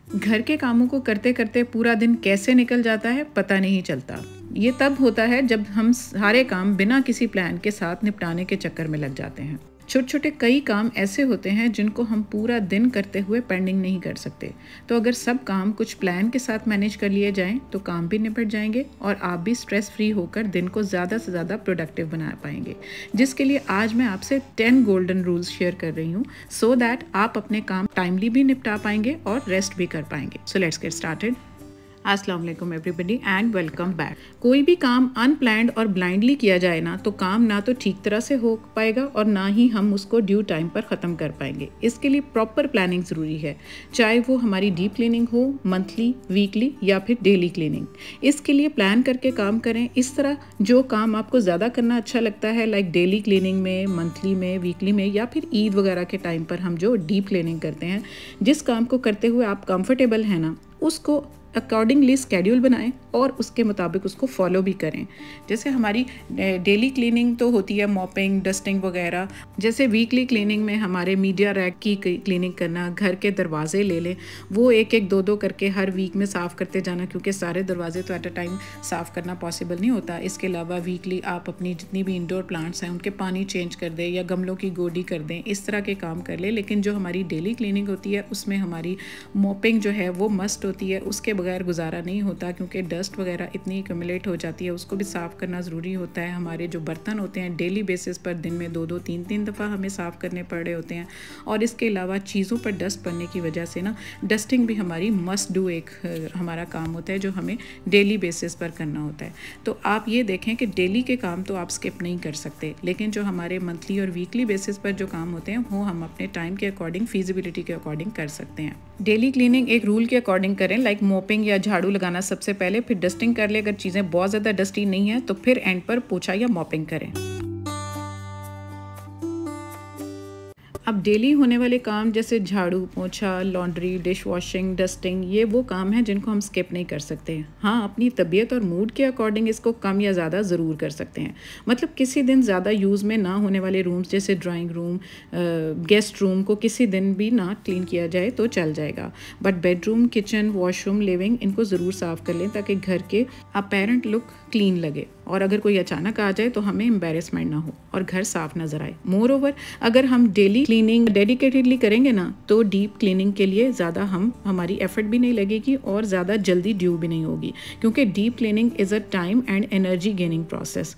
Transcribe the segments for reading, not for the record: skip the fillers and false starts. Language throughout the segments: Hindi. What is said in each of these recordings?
घर के कामों को करते करते पूरा दिन कैसे निकल जाता है पता नहीं चलता। ये तब होता है जब हम सारे काम बिना किसी प्लान के साथ निपटाने के चक्कर में लग जाते हैं। छोटे छोटे कई काम ऐसे होते हैं जिनको हम पूरा दिन करते हुए पेंडिंग नहीं कर सकते। तो अगर सब काम कुछ प्लान के साथ मैनेज कर लिए जाएं तो काम भी निपट जाएंगे और आप भी स्ट्रेस फ्री होकर दिन को ज़्यादा से ज़्यादा प्रोडक्टिव बना पाएंगे। जिसके लिए आज मैं आपसे 10 गोल्डन रूल्स शेयर कर रही हूँ सो दैट आप अपने काम टाइमली भी निपटा पाएंगे और रेस्ट भी कर पाएंगे। So let's get started. अस्सलाम वालेकुम एवरीबडी एंड वेलकम बैक। कोई भी काम अनप्लैंड और ब्लाइंडली किया जाए ना तो काम ना तो ठीक तरह से हो पाएगा और ना ही हम उसको ड्यू टाइम पर ख़त्म कर पाएंगे। इसके लिए प्रॉपर प्लानिंग ज़रूरी है, चाहे वो हमारी डीप क्लीनिंग हो, मंथली, वीकली या फिर डेली क्लीनिंग। इसके लिए प्लान करके काम करें। इस तरह जो काम आपको ज़्यादा करना अच्छा लगता है, लाइक डेली क्लीनिंग में, मंथली में, वीकली में या फिर ईद वगैरह के टाइम पर हम जो डीप क्लीनिंग करते हैं, जिस काम को करते हुए आप कंफर्टेबल हैं ना, उसको अकॉर्डिंगली स्केड्यूल बनाएं और उसके मुताबिक उसको फॉलो भी करें। जैसे हमारी डेली क्लीनिंग तो होती है मॉपिंग, डस्टिंग वगैरह। जैसे वीकली क्लीनिंग में हमारे मीडिया रैक की क्लीनिंग करना, घर के दरवाजे ले लें, वो एक एक दो करके हर वीक में साफ़ करते जाना, क्योंकि सारे दरवाजे तो एट अ टाइम साफ़ करना पॉसिबल नहीं होता। इसके अलावा वीकली आप अपनी जितनी भी इंडोर प्लांट्स हैं उनके पानी चेंज कर दें या गमलों की गोडी कर दें, इस तरह के काम कर लें। लेकिन जो हमारी डेली क्लीनिंग होती है उसमें हमारी मॉपिंग जो है वो मस्ट होती है, उसके बगैर गुजारा नहीं होता, क्योंकि डस्ट वगैरह इतनी एक्यूमुलेट हो जाती है, उसको भी साफ़ करना ज़रूरी होता है। हमारे जो बर्तन होते हैं डेली बेसिस पर दिन में 2-2, 3-3 दफ़ा हमें साफ़ करने पड़ रहे होते हैं। और इसके अलावा चीज़ों पर डस्ट पड़ने की वजह से ना डस्टिंग भी हमारी मस्ट डू एक हमारा काम होता है जो हमें डेली बेसिस पर करना होता है। तो आप ये देखें कि डेली के काम तो आप स्किप नहीं कर सकते, लेकिन जो हमारे मंथली और वीकली बेसिस पर जो काम होते हैं वो हम अपने टाइम के अकॉर्डिंग, फिजिबिलिटी के अकॉर्डिंग कर सकते हैं। डेली क्लीनिंग एक रूल के अकॉर्डिंग करें, लाइक मोपिंग या झाड़ू लगाना सबसे पहले, फिर डस्टिंग कर ले। अगर चीज़ें बहुत ज़्यादा डस्टी नहीं है तो फिर एंड पर पोछा या मॉपिंग करें। अब डेली होने वाले काम जैसे झाड़ू, पोछा, लॉन्ड्री, डिश वॉशिंग, डस्टिंग, ये वो काम हैं जिनको हम स्किप नहीं कर सकते। हाँ, अपनी तबीयत और मूड के अकॉर्डिंग इसको कम या ज़्यादा ज़रूर कर सकते हैं। मतलब किसी दिन ज़्यादा यूज़ में ना होने वाले रूम्स जैसे ड्राइंग रूम, गेस्ट रूम को किसी दिन भी ना क्लीन किया जाए तो चल जाएगा। But bedroom, kitchen, washroom, living, इनको ज़रूर साफ़ कर लें ताकि घर के अपैरेंट लुक क्लीन लगे और अगर कोई अचानक आ जाए तो हमें एम्बेरसमेंट ना हो और घर साफ नज़र आए। मोर ओवर, अगर हम डेली क्लीनिंग डेडिकेटेडली करेंगे ना तो डीप क्लीनिंग के लिए ज़्यादा हमारी एफर्ट भी नहीं लगेगी और ज़्यादा जल्दी ड्यू भी नहीं होगी, क्योंकि deep cleaning is a time and energy gaining process.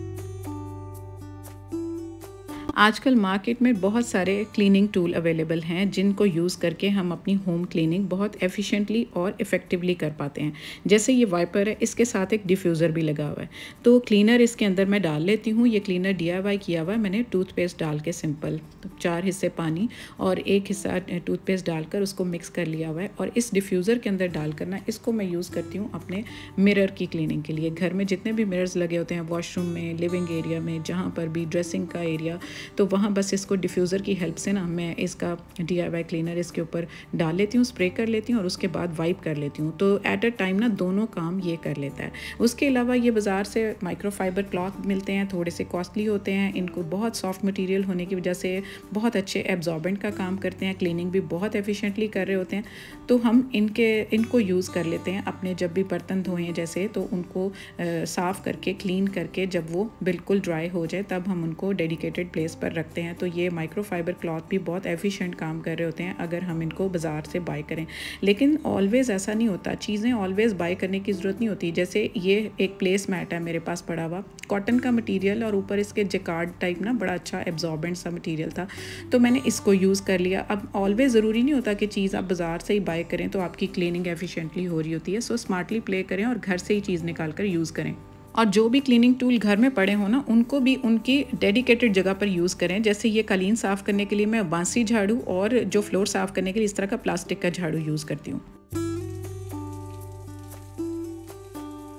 आजकल मार्केट में बहुत सारे क्लीनिंग टूल अवेलेबल हैं जिनको यूज़ करके हम अपनी होम क्लीनिंग बहुत एफिशिएंटली और इफ़ेक्टिवली कर पाते हैं। जैसे ये वाइपर है, इसके साथ एक डिफ्यूज़र भी लगा हुआ है, तो क्लीनर इसके अंदर मैं डाल लेती हूँ। ये क्लीनर DIY किया हुआ है मैंने, टूथपेस्ट डाल के सिंपल, तो 4 हिस्से पानी और 1 हिस्सा टूथपेस्ट डालकर उसको मिक्स कर लिया हुआ है। और इस डिफ्यूज़र के अंदर डाल कर ना इसको मैं यूज़ करती हूँ अपने मिरर की क्लीनिंग के लिए। घर में जितने भी मिरर्स लगे होते हैं, वॉशरूम में, लिविंग एरिया में, जहाँ पर भी, ड्रेसिंग का एरिया, तो वहाँ बस इसको डिफ्यूज़र की हेल्प से ना मैं इसका DIY क्लीनर इसके ऊपर डाल लेती हूँ, स्प्रे कर लेती हूँ और उसके बाद वाइप कर लेती हूँ। तो एट अ टाइम ना दोनों काम ये कर लेता है। उसके अलावा ये बाज़ार से माइक्रोफाइबर क्लॉथ मिलते हैं, थोड़े से कॉस्टली होते हैं। इनको बहुत सॉफ्ट मटेरियल होने की वजह से बहुत अच्छे एब्जॉर्बेंट का काम करते हैं, क्लीनिंग भी बहुत एफिशिएंटली कर रहे होते हैं। तो हम इनको यूज़ कर लेते हैं अपने जब भी बर्तन धोएं जैसे, तो उनको साफ़ करके, क्लीन करके जब वो बिल्कुल ड्राई हो जाए तब हम उनको डेडिकेटेड प्लेस पर रखते हैं। तो ये माइक्रोफाइबर क्लॉथ भी बहुत एफिशिएंट काम कर रहे होते हैं अगर हम इनको बाज़ार से बाय करें। लेकिन ऑलवेज़ ऐसा नहीं होता, चीज़ें ऑलवेज़ बाय करने की ज़रूरत नहीं होती। जैसे ये एक प्लेस मैट है मेरे पास पड़ा हुआ, कॉटन का मटेरियल और ऊपर इसके जैकार्ड टाइप ना बड़ा अच्छा एब्जॉर्बेंट सा मटेरियल था, तो मैंने इसको यूज़ कर लिया। अब ऑलवेज़ ज़रूरी नहीं होता कि चीज़ आप बाज़ार से ही बाय करें तो आपकी क्लीनिंग एफिशिएंटली हो रही होती है। सो स्मार्टली प्ले करें और घर से ही चीज़ निकाल कर यूज़ करें। और जो भी क्लीनिंग टूल घर में पड़े हो ना, उनको भी उनकी डेडिकेटेड जगह पर यूज़ करें। जैसे ये कालीन साफ़ करने के लिए मैं बांसी झाड़ू और जो फ्लोर साफ़ करने के लिए इस तरह का प्लास्टिक का झाड़ू यूज़ करती हूँ।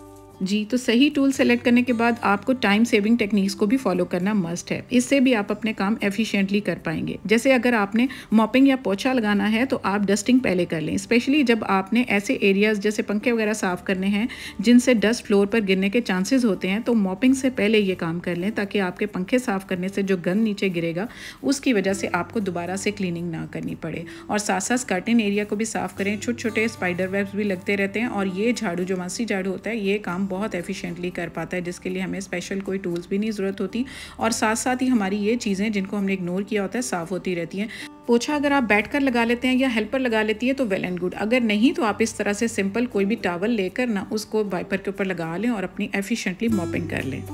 जी, तो सही टूल सेलेक्ट करने के बाद आपको टाइम सेविंग टेक्निक्स को भी फॉलो करना मस्ट है। इससे भी आप अपने काम एफिशिएंटली कर पाएंगे। जैसे अगर आपने मॉपिंग या पोछा लगाना है तो आप डस्टिंग पहले कर लें, स्पेशली जब आपने ऐसे एरियाज जैसे पंखे वगैरह साफ़ करने हैं जिनसे डस्ट फ्लोर पर गिरने के चांसेस होते हैं, तो मॉपिंग से पहले ये काम कर लें ताकि आपके पंखे साफ़ करने से जो गंद नीचे गिरेगा उसकी वजह से आपको दोबारा से क्लीनिंग ना करनी पड़े। और साथ साथ कर्टेन एरिया को भी साफ़ करें, छोटे छोटे स्पाइडर वेब्स भी लगते रहते हैं और ये झाड़ू जो मासी झाड़ू होता है ये काम बहुत एफिशिएंटली कर पाता है, जिसके लिए हमें स्पेशल कोई टूल्स भी नहीं ज़रूरत होती। और साथ साथ ही हमारी ये चीज़ें जिनको हमने इग्नोर किया होता है साफ़ होती रहती हैं। पोछा अगर आप बैठकर लगा लेते हैं या हेल्पर लगा लेती है तो वेल एंड गुड, अगर नहीं तो आप इस तरह से सिंपल कोई भी टॉवल लेकर ना उसको वाइपर के ऊपर लगा लें और अपनी एफिशिएंटली मॉपिंग कर लें।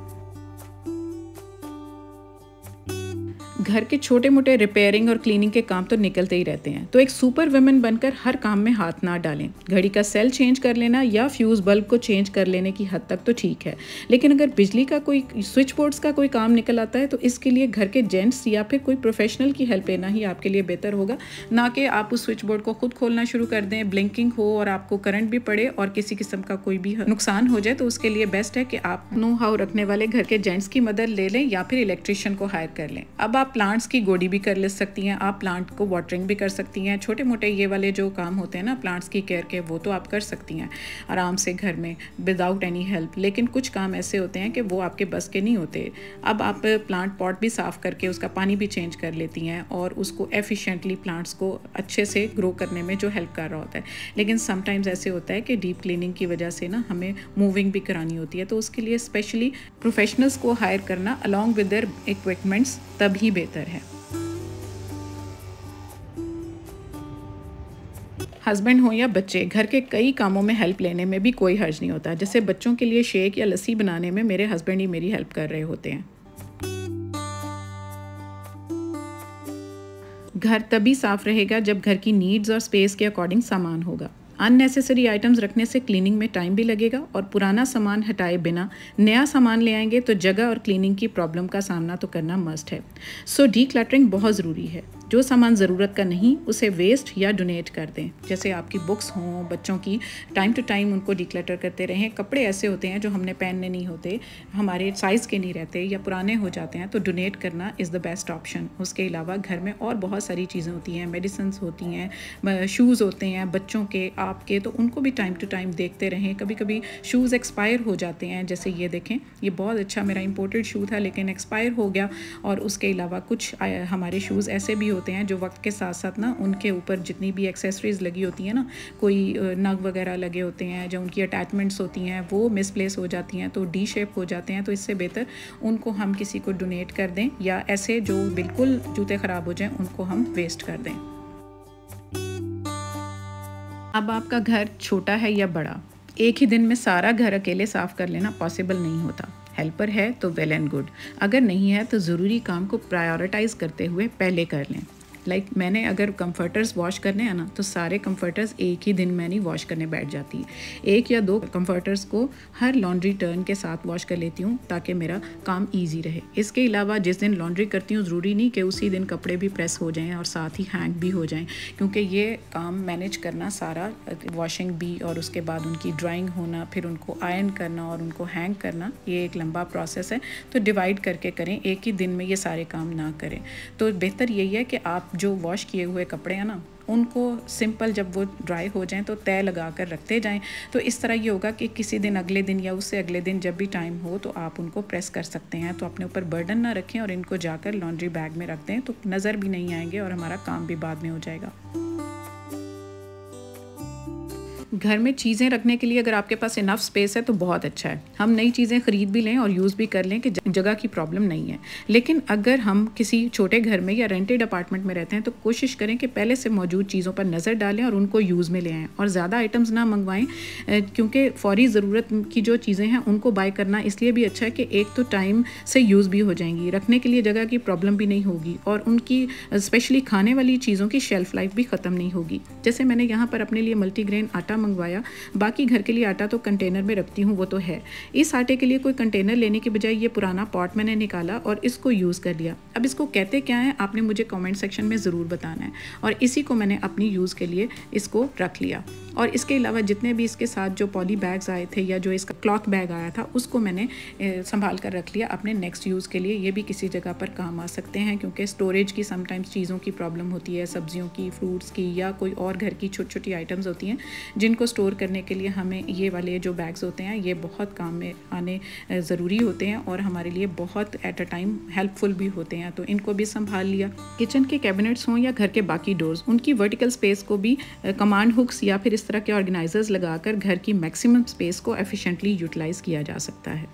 घर के छोटे मोटे रिपेयरिंग और क्लीनिंग के काम तो निकलते ही रहते हैं, तो एक सुपर वुमेन बनकर हर काम में हाथ ना डालें। घड़ी का सेल चेंज कर लेना या फ्यूज़ बल्ब को चेंज कर लेने की हद तक तो ठीक है, लेकिन अगर बिजली का कोई स्विच बोर्ड्स का कोई काम निकल आता है तो इसके लिए घर के जेंट्स या फिर कोई प्रोफेशनल की हेल्प लेना ही आपके लिए बेहतर होगा, ना कि आप उस स्विच बोर्ड को खुद खोलना शुरू कर दें, ब्लिंकिंग हो और आपको करंट भी पड़े और किसी किस्म का कोई भी नुकसान हो जाए। तो उसके लिए बेस्ट है कि आप नो हाउ रखने वाले घर के जेंट्स की मदद ले लें या फिर इलेक्ट्रिशियन को हायर कर लें। अब आप प्लांट्स की गोडी भी कर ले सकती हैं, आप प्लांट को वाटरिंग भी कर सकती हैं। छोटे मोटे ये वाले जो काम होते हैं ना प्लांट्स की केयर के, वो तो आप कर सकती हैं आराम से घर में विदाउट एनी हेल्प, लेकिन कुछ काम ऐसे होते हैं कि वो आपके बस के नहीं होते। अब आप प्लांट पॉट भी साफ़ करके उसका पानी भी चेंज कर लेती हैं और उसको एफिशिएंटली प्लांट्स को अच्छे से ग्रो करने में जो हेल्प कर रहा होता है। लेकिन समटाइम्स ऐसे होता है कि डीप क्लीनिंग की वजह से ना हमें मूविंग भी करानी होती है, तो उसके लिए स्पेशली प्रोफेशनल्स को हायर करना अलॉन्ग विद देयर इक्विपमेंट्स तभी बेहतर है। हस्बैंड हो या बच्चे, घर के कई कामों में हेल्प लेने में भी कोई हर्ज नहीं होता। जैसे बच्चों के लिए शेक या लस्सी बनाने में मेरे हस्बैंड ही मेरी हेल्प कर रहे होते हैं। घर तभी साफ रहेगा जब घर की नीड्स और स्पेस के अकॉर्डिंग सामान होगा। अननेसेसरी आइटम्स रखने से क्लीनिंग में टाइम भी लगेगा और पुराना सामान हटाए बिना नया सामान ले आएंगे तो जगह और क्लीनिंग की प्रॉब्लम का सामना तो करना मस्ट है। सो डीक्लटरिंग बहुत ज़रूरी है। जो सामान ज़रूरत का नहीं उसे वेस्ट या डोनेट कर दें। जैसे आपकी बुक्स हों, बच्चों की टाइम टू टाइम उनको डिक्लटर करते रहें। कपड़े ऐसे होते हैं जो हमने पहनने नहीं होते, हमारे साइज़ के नहीं रहते या पुराने हो जाते हैं, तो डोनेट करना इज़ द बेस्ट ऑप्शन। उसके अलावा घर में और बहुत सारी चीज़ें होती हैं, मेडिसिन्स होती हैं, शूज़ होते हैं बच्चों के, आपके, तो उनको भी टाइम टू टाइम देखते रहें। कभी कभी शूज़ एक्सपायर हो जाते हैं, जैसे ये देखें, ये बहुत अच्छा मेरा इंपोर्टेड शू था लेकिन एक्सपायर हो गया। और उसके अलावा कुछ हमारे शूज़ ऐसे भी होते हैं जो वक्त के साथ साथ ना उनके ऊपर जितनी भी एक्सेसरीज लगी होती हैं ना, कोई नग वगैरह लगे होते हैं, जो उनकी अटैचमेंट्स होती हैं वो मिसप्लेस हो जाती हैं, तो डी शेप हो जाते हैं। तो इससे बेहतर उनको हम किसी को डोनेट कर दें या ऐसे जो बिल्कुल जूते ख़राब हो जाएं उनको हम वेस्ट कर दें। अब आपका घर छोटा है या बड़ा, एक ही दिन में सारा घर अकेले साफ़ कर लेना पॉसिबल नहीं होता। हेल्पर है तो वेल एंड गुड, अगर नहीं है तो ज़रूरी काम को प्रायोरिटाइज़ करते हुए पहले कर लें। मैंने अगर कंफर्टर्स वॉश करने हैं ना तो सारे कंफर्टर्स एक ही दिन में नहीं वॉश करने बैठ जाती है। एक या दो कंफर्टर्स को हर लॉन्ड्री टर्न के साथ वॉश कर लेती हूँ ताकि मेरा काम इजी रहे। इसके अलावा जिस दिन लॉन्ड्री करती हूँ ज़रूरी नहीं कि उसी दिन कपड़े भी प्रेस हो जाएं और साथ ही हैंग भी हो जाएं, क्योंकि ये काम मैनेज करना सारा, वॉशिंग भी और उसके बाद उनकी ड्राइंग होना, फिर उनको आयरन करना और उनको हैंग करना, ये एक लंबा प्रोसेस है। तो डिवाइड करके करें, एक ही दिन में ये सारे काम ना करें। तो बेहतर यही है कि आप जो वॉश किए हुए कपड़े हैं ना उनको सिंपल जब वो ड्राई हो जाएं तो तय लगा कर रखते जाएं। तो इस तरह ये होगा कि किसी दिन अगले दिन या उससे अगले दिन जब भी टाइम हो तो आप उनको प्रेस कर सकते हैं। तो अपने ऊपर बर्डन ना रखें और इनको जाकर लॉन्ड्री बैग में रख दें, तो नज़र भी नहीं आएंगे और हमारा काम भी बाद में हो जाएगा। घर में चीज़ें रखने के लिए अगर आपके पास इनफ स्पेस है तो बहुत अच्छा है, हम नई चीज़ें ख़रीद भी लें और यूज़ भी कर लें कि जगह की प्रॉब्लम नहीं है। लेकिन अगर हम किसी छोटे घर में या रेंटेड अपार्टमेंट में रहते हैं तो कोशिश करें कि पहले से मौजूद चीज़ों पर नज़र डालें और उनको यूज़ में ले आएँ और ज़्यादा आइटम्स ना मंगवाएं, क्योंकि फ़ौरी ज़रूरत की जो चीज़ें हैं उनको बाय करना इसलिए भी अच्छा है कि एक तो टाइम से यूज़ भी हो जाएंगी, रखने के लिए जगह की प्रॉब्लम भी नहीं होगी और उनकी स्पेशली खाने वाली चीज़ों की शेल्फ़ लाइफ भी ख़त्म नहीं होगी। जैसे मैंने यहाँ पर अपने लिए मल्टीग्रेन आटा मंगवाया, बाकी घर के लिए आटा तो कंटेनर में रखती हूँ वो तो है। इस आटे के लिए कोई कंटेनर लेने के बजाय ये पुराना पॉट मैंने निकाला और इसको यूज़ कर लिया। अब इसको कहते क्या है आपने मुझे कमेंट सेक्शन में ज़रूर बताना है, और इसी को मैंने अपनी यूज़ के लिए इसको रख लिया। और इसके अलावा जितने भी इसके साथ जो पॉली बैग्स आए थे या जो इसका क्लॉथ बैग आया था उसको मैंने संभाल कर रख लिया अपने नेक्स्ट यूज़ के लिए। ये भी किसी जगह पर काम आ सकते हैं क्योंकि स्टोरेज की समटाइम्स चीज़ों की प्रॉब्लम होती है, सब्जियों की, फ्रूट्स की या कोई और घर की छोटी छोटी आइटम्स होती हैं जिनको स्टोर करने के लिए हमें ये वाले जो बैग्स होते हैं ये बहुत काम में आने ज़रूरी होते हैं और हमारे लिए बहुत एट अ टाइम हेल्पफुल भी होते हैं। तो इनको भी संभाल लिया। किचन के कैबिनेट्स हों या घर के बाकी डोर्स, उनकी वर्टिकल स्पेस को भी कमांड हुक्स या फिर इस तरह के ऑर्गेनाइजर्स लगाकर घर की मैक्सिमम स्पेस को एफिशिएंटली यूटिलाइज किया जा सकता है।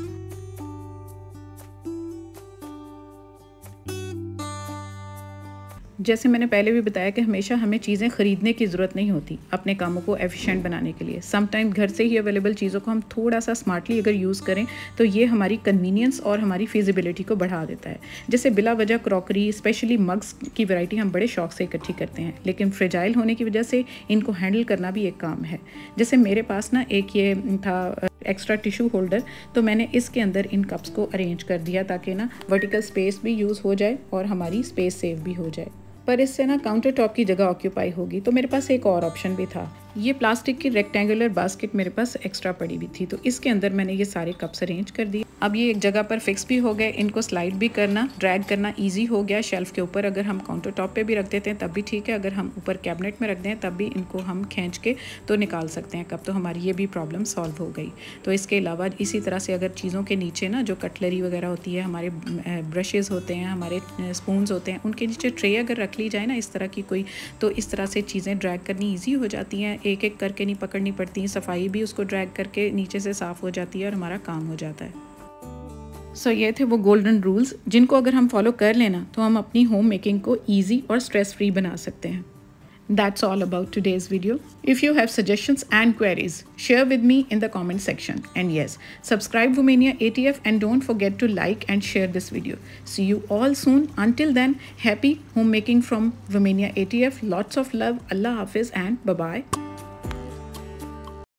जैसे मैंने पहले भी बताया कि हमेशा हमें चीज़ें ख़रीदने की ज़रूरत नहीं होती अपने कामों को एफिशिएंट बनाने के लिए। समटाइम घर से ही अवेलेबल चीज़ों को हम थोड़ा सा स्मार्टली अगर यूज़ करें तो ये हमारी कन्वीनियंस और हमारी फिजिबिलिटी को बढ़ा देता है। जैसे बिला वजह क्रॉकरी, स्पेशली मग्स की वैरायटी हम बड़े शौक से इकट्ठी करते हैं, लेकिन फ्रेजाइल होने की वजह से इनको हैंडल करना भी एक काम है। जैसे मेरे पास ना एक ये था एक्स्ट्रा टिश्यू होल्डर, तो मैंने इसके अंदर इन कप्स को अरेंज कर दिया ताकि ना वर्टिकल स्पेस भी यूज़ हो जाए और हमारी स्पेस सेव भी हो जाए। पर इससे ना काउंटर टॉप की जगह ऑक्यूपाई होगी, तो मेरे पास एक और ऑप्शन भी था। ये प्लास्टिक की रेक्टेंगुलर बास्केट मेरे पास एक्स्ट्रा पड़ी हुई थी, तो इसके अंदर मैंने ये सारे कप्स अरेंज कर दिए। अब ये एक जगह पर फिक्स भी हो गए, इनको स्लाइड भी करना, ड्रैग करना इजी हो गया। शेल्फ के ऊपर अगर हम काउंटर टॉप पे भी रख देते हैं तब भी ठीक है, अगर हम ऊपर कैबिनेट में रख दें तब भी इनको हम खींच के तो निकाल सकते हैं कप, तो हमारी ये भी प्रॉब्लम सॉल्व हो गई। तो इसके अलावा इसी तरह से अगर चीज़ों के नीचे ना जो कटलरी वगैरह होती है, हमारे ब्रशेज़ होते हैं, हमारे स्पून्स होते हैं, उनके नीचे ट्रे अगर रख ली जाए ना इस तरह की कोई, तो इस तरह से चीज़ें ड्रैग करनी ईजी हो जाती हैं, एक एक करके नहीं पकड़नी पड़ती, सफाई भी उसको ड्रैग करके नीचे से साफ़ हो जाती है और हमारा काम हो जाता है। सो ये थे वो गोल्डन रूल्स जिनको अगर हम फॉलो कर लेना तो हम अपनी होम मेकिंग को ईजी और स्ट्रेस फ्री बना सकते हैं। That's all about today's video. If you have suggestions and queries, share with me in the comment section. And yes, subscribe Womania ATF and don't forget to like and share this video. See you all soon. Until then, happy homemaking from Womania ATF. Lots of love. Allah Hafiz and bye-bye.